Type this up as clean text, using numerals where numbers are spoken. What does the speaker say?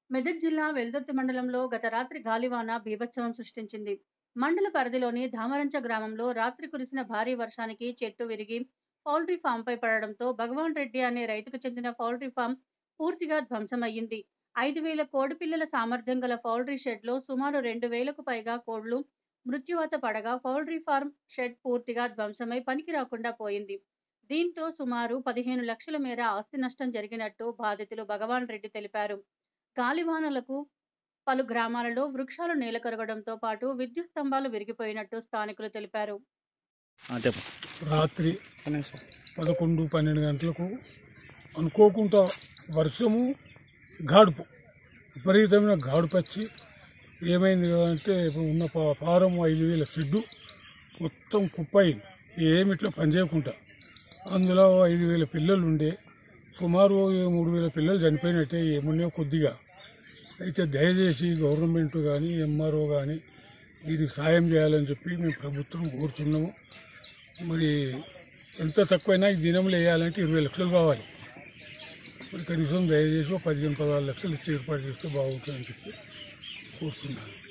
మెదక్ జిల్లా వెల్దుర్తి మండలంలో గత రాత్రి గాలివాన బీభత్సవం సృష్టించింది. మండల పరిధిలోని ధామరంచ గ్రామంలో రాత్రి కురిసిన భారీ వర్షానికి చెట్టు విరిగి పౌల్ట్రీ ఫామ్పై పడడంతో భగవాన్ రెడ్డి అనే రైతుకు చెందిన పౌల్ట్రీ ఫామ్ పూర్తిగా ధ్వంసమయ్యింది. 5,000 కోడిపిల్లల సామర్థ్యం గల పౌల్ట్రీ షెడ్లో సుమారు 2,000కు పైగా కోళ్లు మృత్యువాత పడగా పౌల్ట్రీ ఫార్మ్ షెడ్ పూర్తిగా ధ్వంసమై పనికి రాకుండా పోయింది. దీంతో సుమారు 15 లక్షల మేర ఆస్తి నష్టం జరిగినట్టు బాధితులు భగవాన్ రెడ్డి తెలిపారు. గాలివానలకు పలు గ్రామాలలో వృక్షాలు నేలకొరగడంతో పాటు విద్యుత్ స్తంభాలు విరిగిపోయినట్టు స్థానికులు తెలిపారు. చెప్పు. రాత్రి 11, 12 గంటలకు అనుకోకుండా వర్షము, గాడుపు, విపరీతమైన గాడుపు వచ్చి ఏమైంది అంటే ఇప్పుడు ఉన్న ఫారం 5,000 షెడ్డు మొత్తం కుప్పయింది. ఏమి ఇట్లా పనిచేయకుండా అందులో 5,000 పిల్లలు ఉండే సుమారు 3,000 పిల్లలు చనిపోయినట్టే ఏమున్నాయో కొద్దిగా. అయితే దయచేసి గవర్నమెంట్ కానీ ఎంఆర్ఓ కానీ దీనికి సాయం చేయాలని చెప్పి మేము ప్రభుత్వం కోరుతున్నాము. మరి ఎంత తక్కువైనా ఈ దినంలో వేయాలంటే 20 లక్షలు కావాలి. మరి కనీసం దయచేసి 15-16 లక్షలు ఇచ్చి ఏర్పాటు చేస్తే బాగుంటుందని చెప్పి కోరుతున్నాను.